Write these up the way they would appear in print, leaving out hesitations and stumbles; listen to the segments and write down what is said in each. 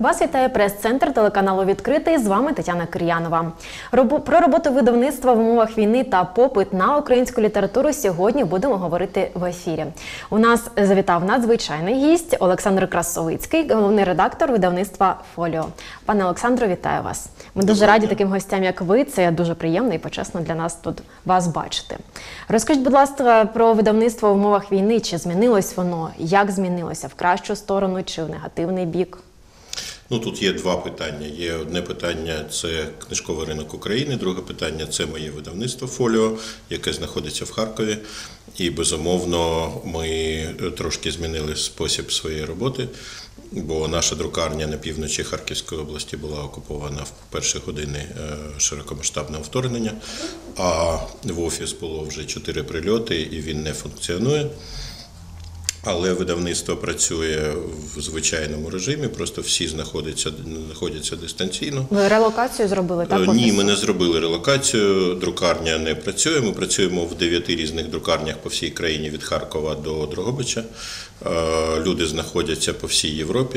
Вас вітає прес-центр телеканалу «Відкритий». З вами Тетяна Кир'янова. Про роботу видавництва в умовах війни та попит на українську літературу сьогодні будемо говорити в ефірі. У нас завітав надзвичайний гість Олександр Красовицький, головний редактор видавництва «Фоліо». Пане Олександро, вітаю вас. Ми дуже раді таким гостям, як ви. Це дуже приємно і почесно для нас тут вас бачити. Розкажіть, будь ласка, про видавництво в умовах війни. Чи змінилось воно? Як змінилося? В кращу сторону чи в негативний бік? Ну, тут є два питання. Є одне питання – це книжковий ринок України, друге питання – це моє видавництво «Фоліо», яке знаходиться в Харкові. І, безумовно, ми трошки змінили спосіб своєї роботи, бо наша друкарня на півночі Харківської області була окупована в перші години широкомасштабного вторгнення, а в офіс було вже 4 прильоти, і він не функціонує. Але видавництво працює в звичайному режимі, просто всі знаходяться дистанційно. Ви релокацію зробили, так? Ні, ми не зробили релокацію, друкарня не працює. Ми працюємо в 9 різних друкарнях по всій країні, від Харкова до Дрогобича. Люди знаходяться по всій Європі,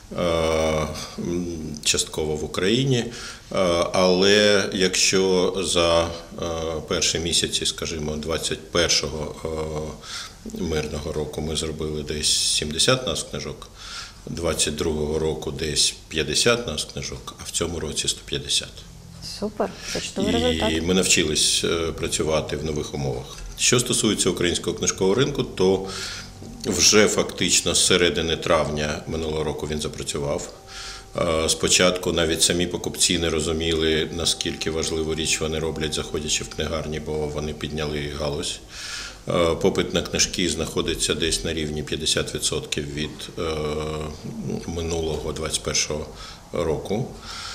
частково в Україні. Але якщо за перші місяці, скажімо, 21-го мирного року ми зробили десь 70 нас книжок, 22-го року десь 50 нас книжок, а в цьому році 150. Супер, це чудовий результат. І ми навчились працювати в нових умовах. Що стосується українського книжкового ринку, то вже фактично з середини травня минулого року він запрацював. Спочатку навіть самі покупці не розуміли, наскільки важливу річ вони роблять, заходячи в книгарні, бо вони підняли галузь. Попит на книжки знаходиться десь на рівні 50% від минулого 21-го року.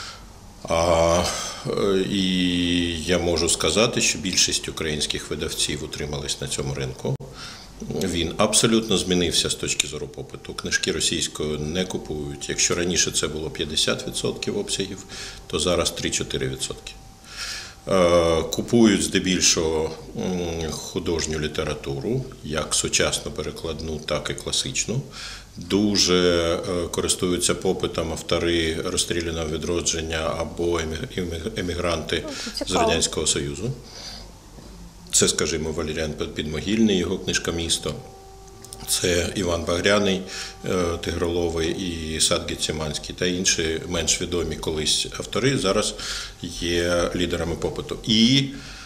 І я можу сказати, що більшість українських видавців утримались на цьому ринку. Він абсолютно змінився з точки зору попиту. Книжки російською не купують. Якщо раніше це було 50% обсягів, то зараз 3-4%. Купують здебільшого художню літературу, як сучасну перекладну, так і класичну. Дуже користуються попитом автори розстріляного відродження або емігранти з Радянського Союзу. Це, скажімо, Валеріан Підмогильний, його книжка «Місто». Це Іван Багряний, Тигроловий і Сад Гециманський та інші менш відомі колись автори зараз є лідерами попиту. І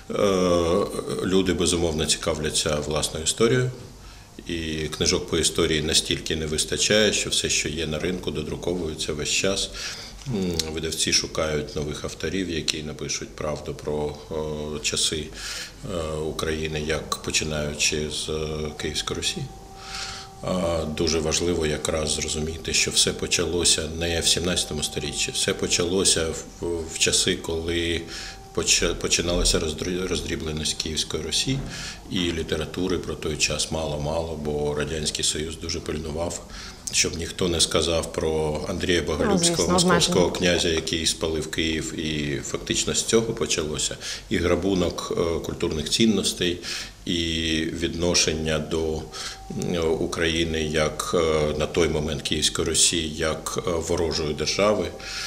люди, безумовно, цікавляться власною історією. І книжок по історії настільки не вистачає, що все, що є на ринку, додруковується весь час. Видавці шукають нових авторів, які напишуть правду про часи України, як починаючи з Київської Русі. Дуже важливо якраз зрозуміти, що все почалося не в 17 сторіччі, все почалося в часи, коли починалася роздрібленість Київської Русі, і літератури про той час мало-мало, бо Радянський Союз дуже пильнував, щоб ніхто не сказав про Андрія Боголюбського, московського князя, який спалив Київ, і фактично з цього почалося і грабунок культурних цінностей, і відношення до України як на той момент Київської Русі, як ворожої держави.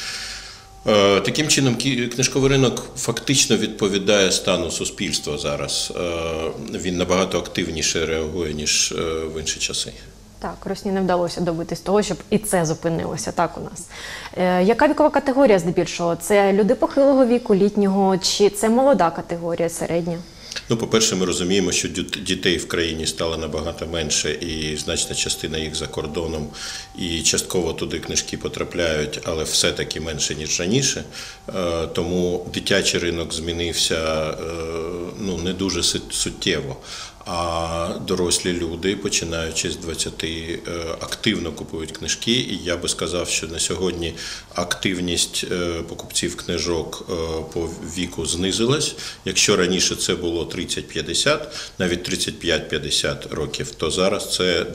Таким чином, книжковий ринок фактично відповідає стану суспільства зараз. Він набагато активніше реагує, ніж в інші часи. Так, Русні не вдалося добитись того, щоб і це зупинилося, так у нас. Яка вікова категорія здебільшого? Це люди похилого віку, літнього, чи це молода категорія, середня? Ну, по-перше, ми розуміємо, що дітей в країні стало набагато менше, і значна частина їх за кордоном, і частково туди книжки потрапляють, але все-таки менше, ніж раніше. Тому дитячий ринок змінився не дуже суттєво. А дорослі люди, починаючи з 20, активно купують книжки. І я би сказав, що на сьогодні активність покупців книжок по віку знизилась. Якщо раніше це було 30-50, навіть 35-50 років, то зараз це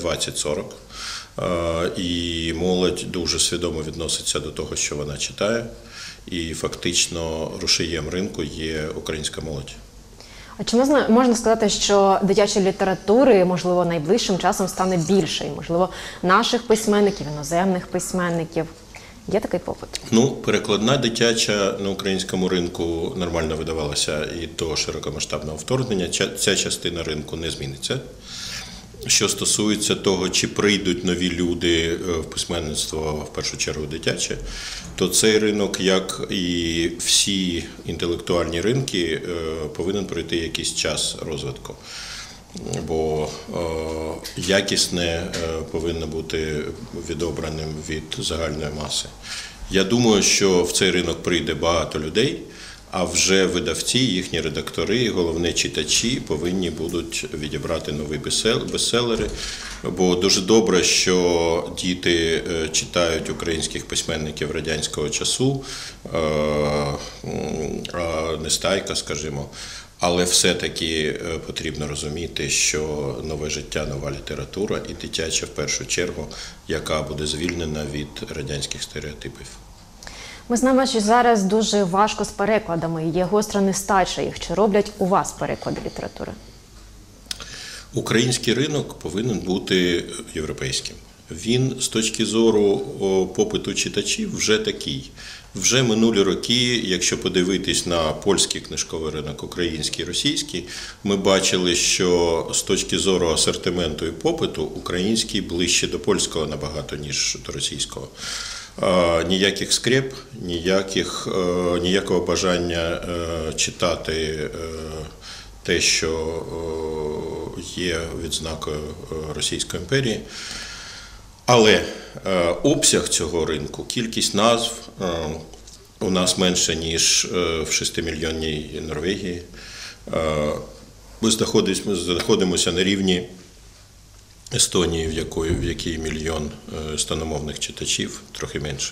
20-40. І молодь дуже свідомо відноситься до того, що вона читає. І фактично рушієм ринку є українська молодь. А чи можна сказати, що дитячої літератури, можливо, найближчим часом стане більше? І, можливо, наших письменників, іноземних письменників? Є такий попит? Ну, перекладна дитяча на українському ринку нормально видавалася і до широкомасштабного вторгнення. Ця частина ринку не зміниться. Що стосується того, чи прийдуть нові люди в письменництво, в першу чергу дитяче, то цей ринок, як і всі інтелектуальні ринки, повинен пройти якийсь час розвитку. Бо якісне повинно бути відобраним від загальної маси. Я думаю, що в цей ринок прийде багато людей, а вже видавці, їхні редактори, і головне читачі повинні будуть відібрати нові бестселери. Бо дуже добре, що діти читають українських письменників радянського часу, Нестайка, скажімо. Але все-таки потрібно розуміти, що нове життя, нова література і дитяча в першу чергу, яка буде звільнена від радянських стереотипів. Ми знаємо, що зараз дуже важко з перекладами, є гостра нестача їх. Чи роблять у вас переклади літератури? Український ринок повинен бути європейським. Він з точки зору попиту читачів вже такий. Вже минулі роки, якщо подивитись на польський книжковий ринок, український, російський, ми бачили, що з точки зору асортименту і попиту український ближче до польського набагато, ніж до російського. Ніяких скреп, ніякого бажання читати те, що є відзнакою Російської імперії. Але обсяг цього ринку, кількість назв у нас менше, ніж в 6-мільйонній Норвегії. Ми знаходимося на рівні Естонії, в якій мільйон естономовних читачів, трохи менше.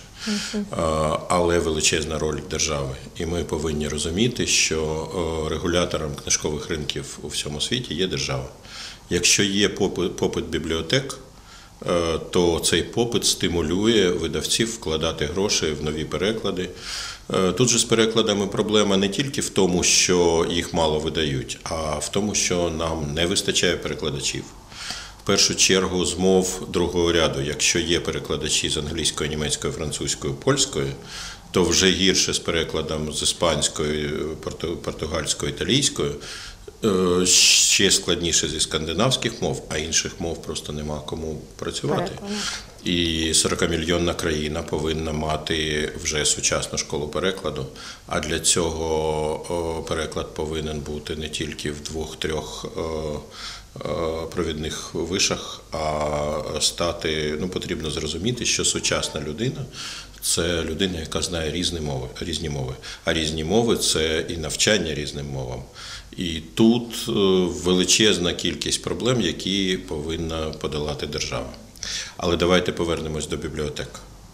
Але величезна роль держави. І ми повинні розуміти, що регулятором книжкових ринків у всьому світі є держава. Якщо є попит бібліотек, то цей попит стимулює видавців вкладати гроші в нові переклади. Тут же з перекладами проблема не тільки в тому, що їх мало видають, а в тому, що нам не вистачає перекладачів. В першу чергу з мов другого ряду, якщо є перекладачі з англійської, німецької, французької, польської, то вже гірше з перекладом з іспанської, португальської, італійської, ще складніше зі скандинавських мов, а інших мов просто нема кому працювати. І 40-мільйонна країна повинна мати вже сучасну школу перекладу, а для цього переклад повинен бути не тільки в 2-3 провідних вишах, а потрібно зрозуміти, що сучасна людина – це людина, яка знає різні мови. А різні мови – це і навчання різним мовам. І тут величезна кількість проблем, які повинна подолати держава. Але давайте повернемось до бібліотек.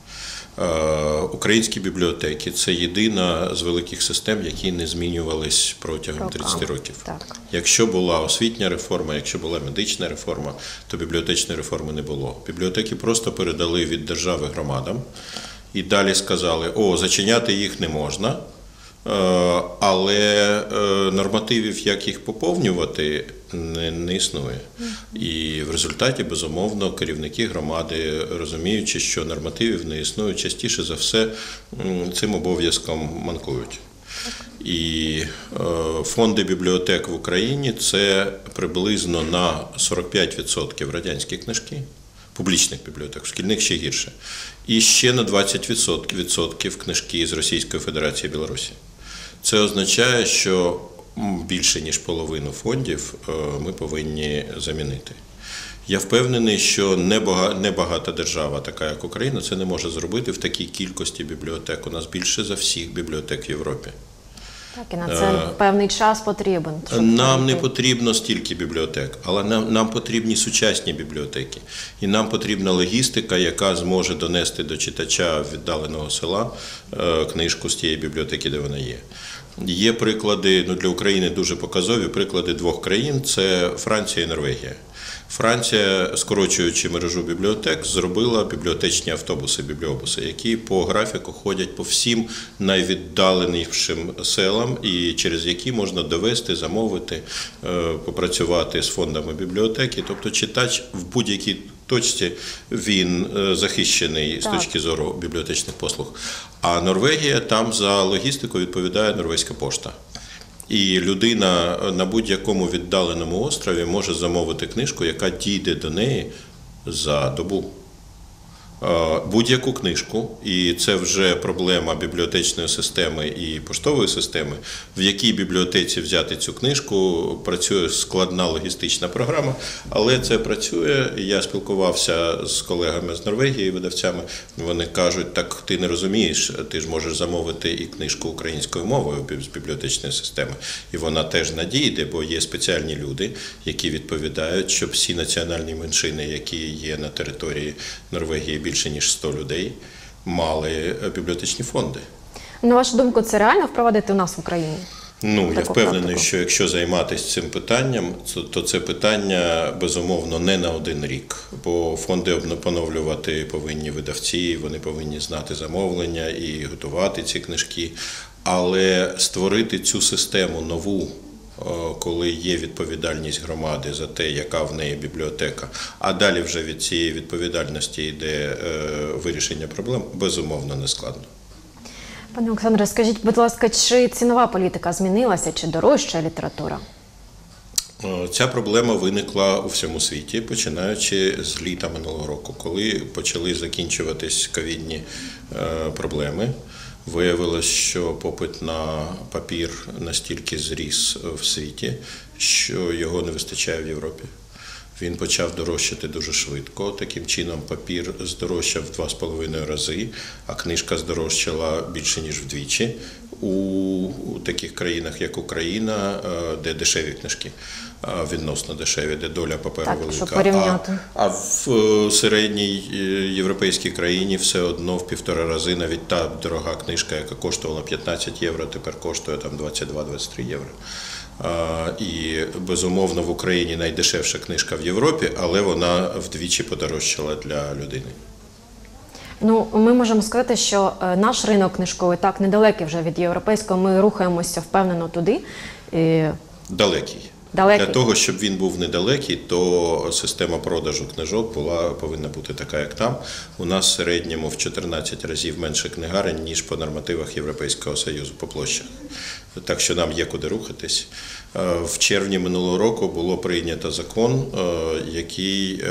Українські бібліотеки – це єдина з великих систем, які не змінювались протягом 30 років. Так. Якщо була освітня реформа, якщо була медична реформа, то бібліотечної реформи не було. Бібліотеки просто передали від держави громадам і далі сказали, зачиняти їх не можна, але нормативів, як їх поповнювати, не існує. І в результаті, безумовно, керівники громади, розуміючи, що нормативів не існує, частіше за все цим обов'язком манкують. І фонди бібліотек в Україні – це приблизно на 45% радянські книжки, публічних бібліотек, шкільних ще гірше, і ще на 20% книжки з Російської Федерації і Білорусі. Це означає, що більше ніж половину фондів ми повинні замінити. Я впевнений, що небагата держава, така як Україна, це не може зробити в такій кількості бібліотек. У нас більше за всіх бібліотек в Європі. Так, і на це певний час потрібен. Нам не потрібно стільки бібліотек, але нам потрібні сучасні бібліотеки. І нам потрібна логістика, яка зможе донести до читача віддаленого села книжку з тієї бібліотеки, де вона є. Є приклади, для України дуже показові, приклади 2 країн – це Франція і Норвегія. Франція, скорочуючи мережу бібліотек, зробила бібліотечні автобуси, бібліобуси, які по графіку ходять по всім найвіддаленішим селам і через які можна довести, замовити, попрацювати з фондами бібліотеки. Тобто читач в будь-якій точці, він захищений з точки зору бібліотечних послуг. А Норвегія, там за логістику відповідає Норвезька пошта. І людина на будь-якому віддаленому острові може замовити книжку, яка дійде до неї за добу. Будь-яку книжку, і це вже проблема бібліотечної системи і поштової системи, в якій бібліотеці взяти цю книжку, працює складна логістична програма, але це працює. Я спілкувався з колегами з Норвегії, видавцями, вони кажуть, так ти не розумієш, ти ж можеш замовити і книжку українською мовою з бібліотечної системи, і вона теж надійде, бо є спеціальні люди, які відповідають, щоб всі національні меншини, які є на території Норвегії, більше ніж 100 людей, мали бібліотечні фонди. На вашу думку, це реально впровадити у нас в Україні? Я впевнений, що якщо займатися цим питанням, то це питання, безумовно, не на один рік. Бо фонди поновлювати повинні видавці, вони повинні знати замовлення і готувати ці книжки. Але створити цю систему нову, коли є відповідальність громади за те, яка в неї бібліотека, а далі вже від цієї відповідальності йде вирішення проблем, безумовно, не складно. Пане Олександре, скажіть, будь ласка, чи цінова політика змінилася, чи дорожча література? Ця проблема виникла у всьому світі, починаючи з літа минулого року, коли почали закінчуватись ковідні проблеми. Виявилось, що попит на папір настільки зріс в світі, що його не вистачає в Європі. Він почав дорожчати дуже швидко. Таким чином папір здорожчав в 2,5 рази, а книжка здорожчала більше, ніж вдвічі у таких країнах, як Україна, де дешеві книжки, відносно дешеві, де доля паперу велика. А в середній європейській країні все одно в 1,5 рази навіть та дорога книжка, яка коштувала 15 євро, тепер коштує там 22-23 євро. І, безумовно, в Україні найдешевша книжка в Європі, але вона вдвічі подорожчала для людини. Ми можемо сказати, що наш ринок книжковий так недалекий вже від європейського, ми рухаємося впевнено туди. Далекий. Для того, щоб він був недалекий, то система продажу книжок повинна бути така, як там. У нас в середньому в 14 разів менше книгарень, ніж по нормативах Європейського Союзу по площах. Так що нам є куди рухатись. В червні минулого року було прийнято закон, який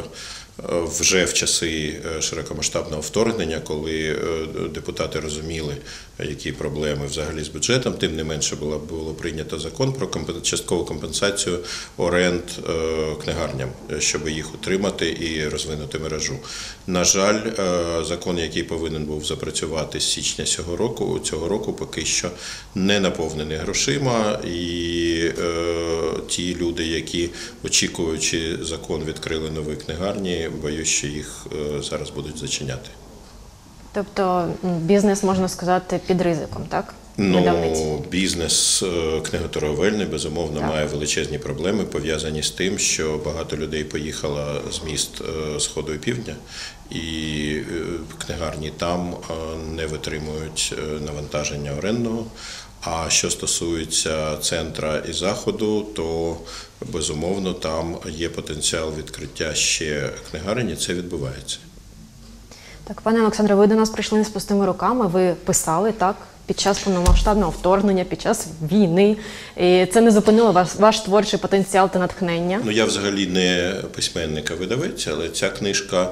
вже в часи широкомасштабного вторгнення, коли депутати розуміли, які проблеми взагалі з бюджетом, тим не менше було прийнято закон про часткову компенсацію оренд книгарням, щоб їх утримати і розвинути мережу. На жаль, закон, який повинен був запрацювати з січня цього року поки що не наповнений грошима, і ті люди, які, очікуючи закон, відкрили нові книгарні, боюсь, що їх зараз будуть зачиняти. Тобто бізнес, можна сказати, під ризиком, так? Бізнес книготорговельний, безумовно, має величезні проблеми, пов'язані з тим, що багато людей поїхало з міст Сходу і Півдня, і книгарні там не витримують навантаження орендного. А що стосується центра і заходу, то, безумовно, там є потенціал відкриття ще книгарень, і це відбувається. Так, пане Олександре, ви до нас прийшли не з пустими руками, ви писали, так, під час повномасштабного вторгнення, під час війни. І це не зупинило ваш творчий потенціал та натхнення? Я взагалі не письменник, а видавець, але ця книжка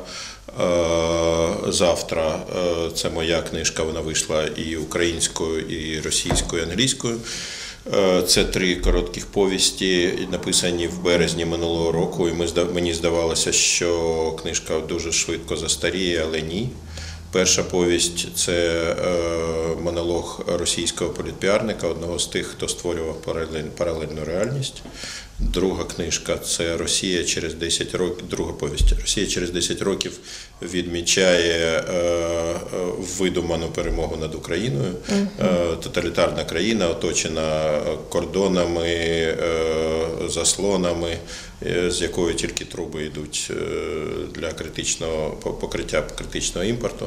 «Завтра», це моя книжка, вона вийшла і українською, і російською, і англійською. Це 3 коротких повісті, написані в березні минулого року, і мені здавалося, що книжка дуже швидко застаріє, але ні. Перша повість – це монолог російського політпіарника, одного з тих, хто створював паралельну реальність. Друга книжка – це «Росія через 10 років», друга повість. «Росія через 10 років» відмічає видуману перемогу над Україною. Тоталітарна країна, оточена кордонами, заслонами, з якої тільки труби йдуть для покриття критичного імпорту.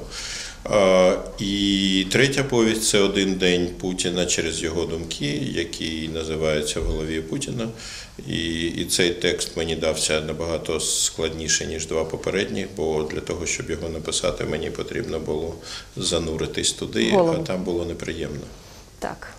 І третя повість – це «Один день Путіна через його думки», який називається «В голові Путіна». І цей текст мені дався набагато складніше, ніж два попередніх, бо для того, щоб його написати, мені потрібно було зануритись туди, а там було неприємно. Так.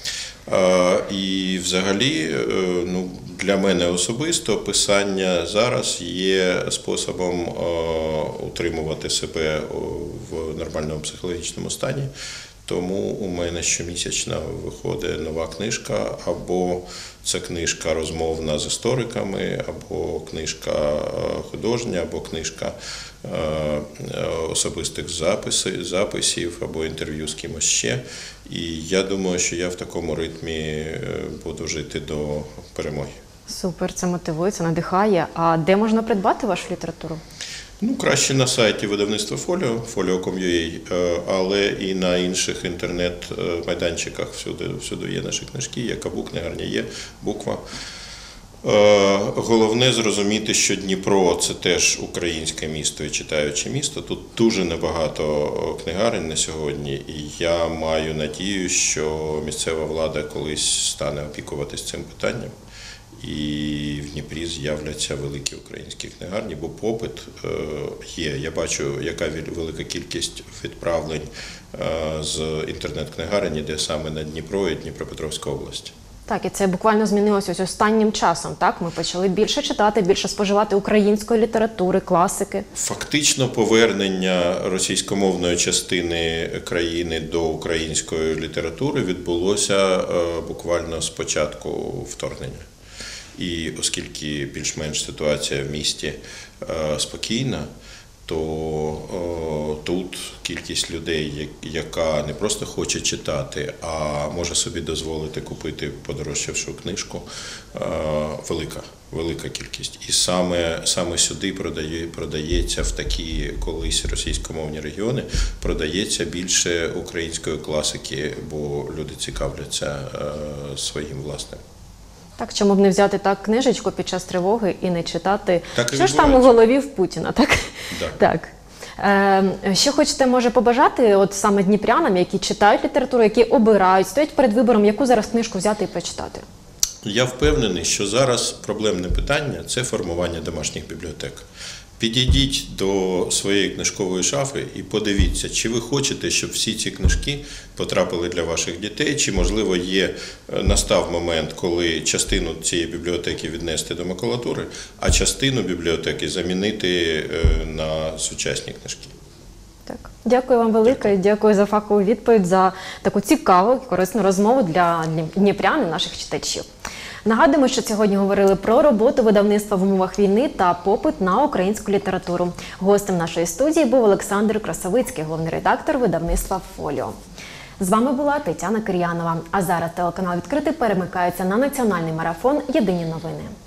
І взагалі, для мене особисто писання зараз є способом утримувати себе в нормальному психологічному стані. Тому у мене щомісячно виходить нова книжка, або це книжка розмовна з істориками, або книжка художня, або книжка особистих записів, або інтерв'ю з кимось ще. І я думаю, що я в такому ритмі буду жити до перемоги. Супер, це мотивує, це надихає. А де можна придбати вашу літературу? Краще на сайті видавництва «Фоліо», folio.com.ua, але і на інших інтернет-майданчиках всюди є наші книжки, є Кабук, книгарня є, Буква. Головне зрозуміти, що Дніпро – це теж українське місто і читаюче місто. Тут дуже небагато книгарень на сьогодні, і я маю надію, що місцева влада колись стане опікуватись цим питанням. І в Дніпрі з'являться великі українські книгарні, бо попит є. Я бачу, яка велика кількість відправлень з інтернет-книгарень іде саме на Дніпро і Дніпропетровську область. Так, і це буквально змінилося ось останнім часом, так? Ми почали більше читати, більше споживати української літератури, класики. Фактично повернення російськомовної частини країни до української літератури відбулося буквально з початку вторгнення. І оскільки більш-менш ситуація в місті спокійна, то тут кількість людей, яка не просто хоче читати, а може собі дозволити купити подорожчавшу книжку, велика кількість. І саме сюди продається, в такі колись російськомовні регіони, продається більше української класики, бо люди цікавляться своїм власним. Так, чому б не взяти так книжечку під час тривоги і не читати, що ж там у голові в Путіна, так? Да. Так. Що хочете, може, побажати от саме дніпрянам, які читають літературу, які обирають, стоять перед вибором, яку зараз книжку взяти і прочитати? Я впевнений, що зараз проблемне питання – це формування домашніх бібліотек. Підійдіть до своєї книжкової шафи і подивіться, чи ви хочете, щоб всі ці книжки потрапили для ваших дітей, чи, можливо, настав момент, коли частину цієї бібліотеки віднести до макулатури, а частину бібліотеки замінити на сучасні книжки. Так. Дякую вам велике, дякую за фахову відповідь, за таку цікаву і корисну розмову для дніпрян і наших читачів. Нагадуємо, що сьогодні говорили про роботу видавництва в умовах війни та попит на українську літературу. Гостем нашої студії був Олександр Красовицький, головний редактор видавництва «Фоліо». З вами була Тетяна Кир'янова. А зараз телеканал «Відкритий» перемикається на національний марафон «Єдині новини».